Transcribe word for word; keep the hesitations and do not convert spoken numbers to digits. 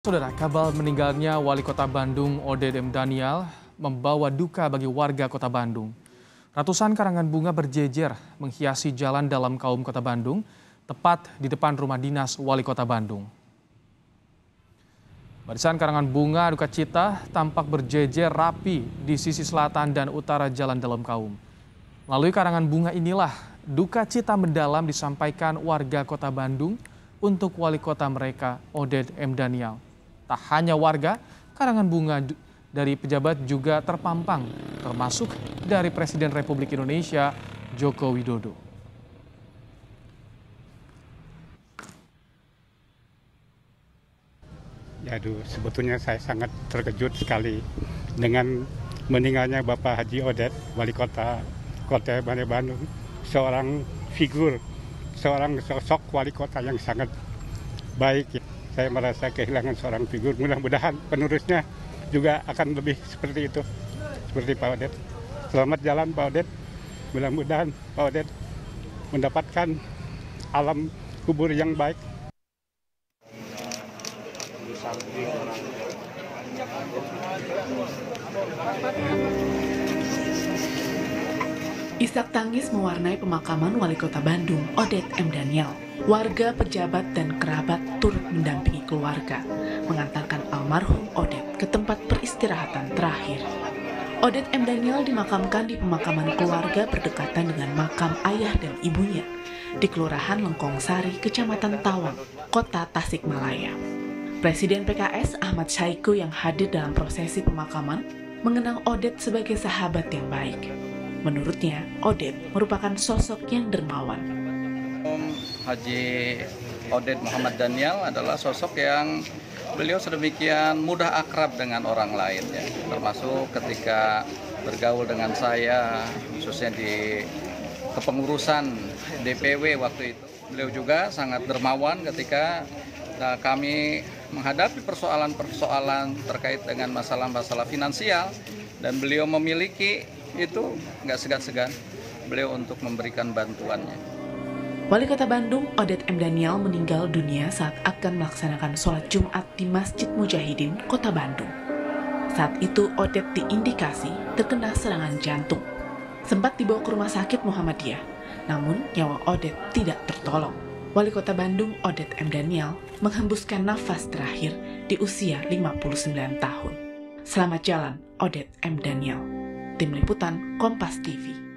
Saudara, kabar meninggalnya Wali Kota Bandung Oded M. Daniel membawa duka bagi warga Kota Bandung. Ratusan karangan bunga berjejer menghiasi jalan dalam kaum Kota Bandung, tepat di depan rumah dinas Wali Kota Bandung. Barisan karangan bunga duka cita tampak berjejer rapi di sisi selatan dan utara jalan dalam kaum. Melalui karangan bunga inilah duka cita mendalam disampaikan warga Kota Bandung untuk Wali Kota mereka Oded M. Daniel. Tak hanya warga, karangan bunga dari pejabat juga terpampang, termasuk dari Presiden Republik Indonesia Joko Widodo. Ya, aduh, sebetulnya saya sangat terkejut sekali dengan meninggalnya Bapak Haji Oded, Wali Kota Kota Bandung, seorang figur, seorang sosok wali kota yang sangat baik. Saya merasa kehilangan seorang figur. Mudah-mudahan penerusnya juga akan lebih seperti itu, seperti Pak Oded. Selamat jalan Pak Oded. Mudah-mudahan Pak Oded mendapatkan alam kubur yang baik. Isak tangis mewarnai pemakaman Wali Kota Bandung, Oded M. Daniel. Warga, pejabat, dan kerabat turut mendampingi keluarga, mengantarkan almarhum Oded ke tempat peristirahatan terakhir. Oded M. Daniel dimakamkan di pemakaman keluarga berdekatan dengan makam ayah dan ibunya di Kelurahan Lengkong Sari, Kecamatan Tawang, Kota Tasikmalaya. Presiden P K S Ahmad Saiku yang hadir dalam prosesi pemakaman mengenang Oded sebagai sahabat yang baik. Menurutnya, Oded merupakan sosok yang dermawan. Haji Oded Muhammad Daniel adalah sosok yang beliau sedemikian mudah akrab dengan orang lain, ya. Termasuk ketika bergaul dengan saya, khususnya di kepengurusan D P W waktu itu. Beliau juga sangat dermawan ketika nah, kami menghadapi persoalan-persoalan terkait dengan masalah-masalah finansial, dan beliau memiliki itu nggak segan-segan beliau untuk memberikan bantuannya. Wali Kota Bandung Oded M. Daniel meninggal dunia saat akan melaksanakan sholat Jumat di Masjid Mujahidin, Kota Bandung. Saat itu Oded diindikasi terkena serangan jantung. Sempat dibawa ke rumah sakit Muhammadiyah, namun nyawa Oded tidak tertolong. Wali Kota Bandung Oded M. Daniel menghembuskan nafas terakhir di usia lima puluh sembilan tahun. Selamat jalan Oded M. Daniel. Tim Liputan Kompas T V.